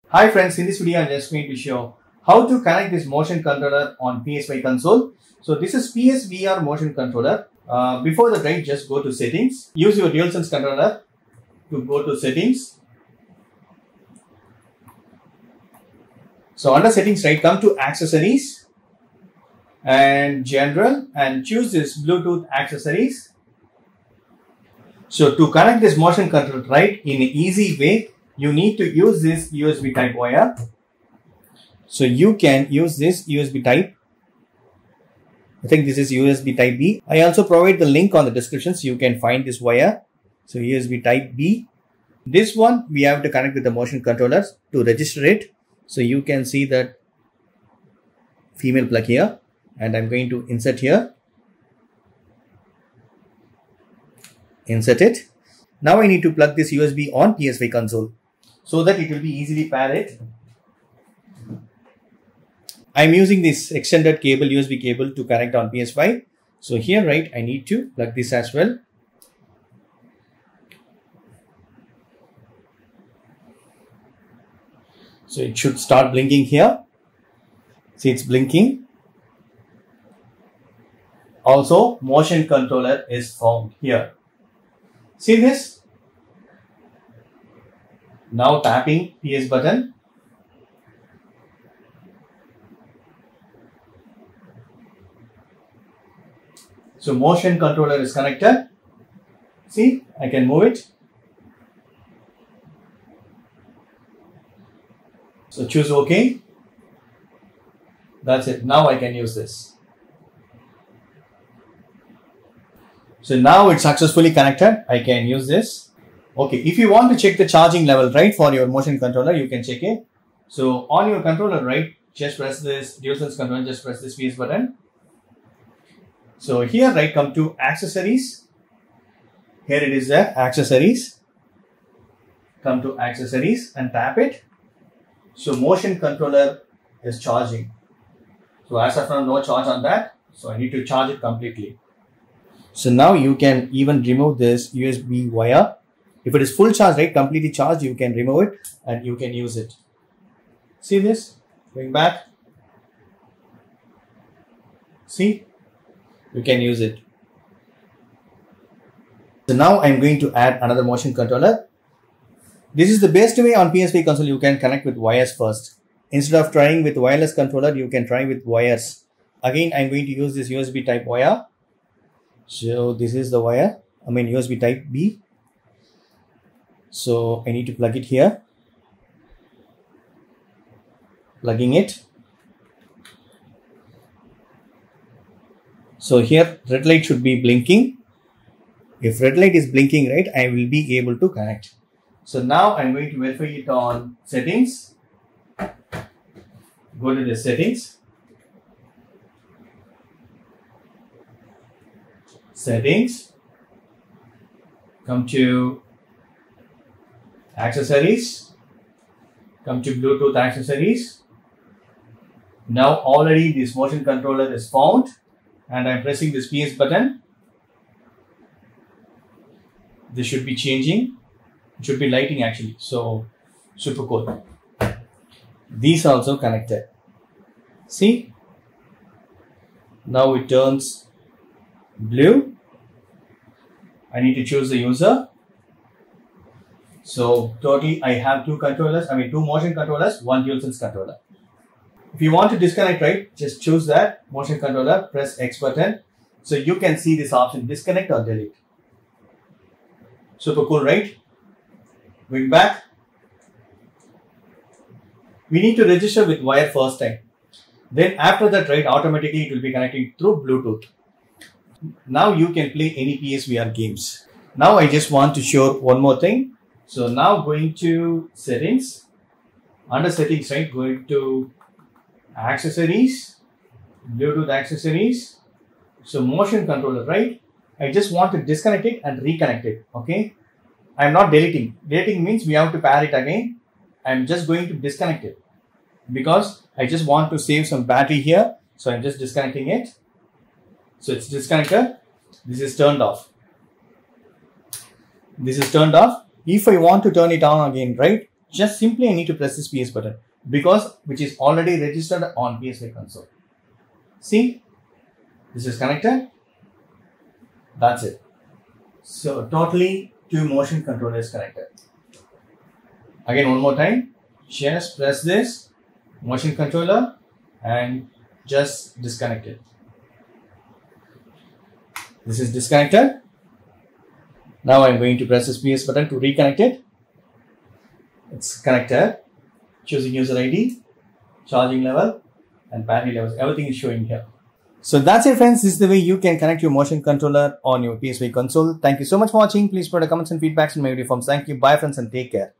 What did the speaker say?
Hi friends, in this video I'm just going to show how to connect this motion controller on PSY console. So this is PSVR motion controller. Before that, right, just go to settings. Use your DualSense controller to go to settings. So under settings, right, come to accessories and general and choose this Bluetooth accessories. So to connect this motion controller, right, in an easy way, you need to use this USB type wire. So you can use this USB type. I think this is USB type B. I also provide the link on the description so you can find this wire. So USB type B. This one we have to connect with the motion controllers to register it. So you can see that female plug here, and I'm going to insert here. Insert it. Now I need to plug this USB on PSY console so that it will be easily paired. I'm using this extended cable, USB cable, to connect on PSY. So here, right, I need to plug this as well. So it should start blinking here. See, it's blinking. Also, motion controller is found here. See this? Now tapping PS button. So motion controller is connected. See, I can move it. So choose OK. That's it. Now I can use this. So now it's successfully connected. I can use this. Okay, if you want to check the charging level, right, for your motion controller, you can check it. So on your controller, right, just press this DualSense controller, just press this PS button. So here, right, come to accessories. Here it is there, accessories. Come to accessories and tap it. So motion controller is charging. So as of now, no charge on that. So I need to charge it completely. So now you can even remove this USB wire. If it is full charge, right, completely charged, you can remove it and you can use it. See this? Going back. See? You can use it. So now I'm going to add another motion controller. This is the best way on PSY console. You can connect with wires first. Instead of trying with wireless controller, you can try with wires. Again, I'm going to use this USB type wire. So this is the wire, USB type B. So I need to plug it here. Plugging it. So here red light should be blinking. If red light is blinking, right, I will be able to connect. So now I'm going to verify it on settings. Go to the settings. Settings. Come to accessories. Come to Bluetooth accessories. Now already this motion controller is found. And I'm pressing this PS button. This should be changing. It should be lighting actually. So super cool. These are also connected. See? Now it turns blue. I need to choose the user. So totally I have two motion controllers, one DualSense controller. If you want to disconnect, right, just choose that motion controller, press X button. So you can see this option, disconnect or delete. Super cool, right? Going back. We need to register with wire first time. Then after that, right, automatically it will be connecting through Bluetooth. Now you can play any PSVR games. Now I just want to show one more thing. So now going to settings. Under settings, right, going to accessories, Bluetooth accessories. So motion controller, right? I just want to disconnect it and reconnect it. Okay. I'm not deleting. Deleting means we have to pair it again. I'm just going to disconnect it because I just want to save some battery here. So I'm just disconnecting it. So it's disconnected. This is turned off. This is turned off. If I want to turn it on again, right, just simply I need to press this PS button which is already registered on PSY console. See, this is connected. That's it. So totally 2 motion controllers connected. Again, one more time, just press this motion controller and just disconnect it. This is disconnected. Now I'm going to press this PS button to reconnect it. It's connected. Choosing user ID, charging level, and battery levels. Everything is showing here. So that's it, friends. This is the way you can connect your motion controller on your PSY console. Thank you so much for watching. Please put a comments and feedbacks in my video forms. Thank you. Bye, friends, and take care.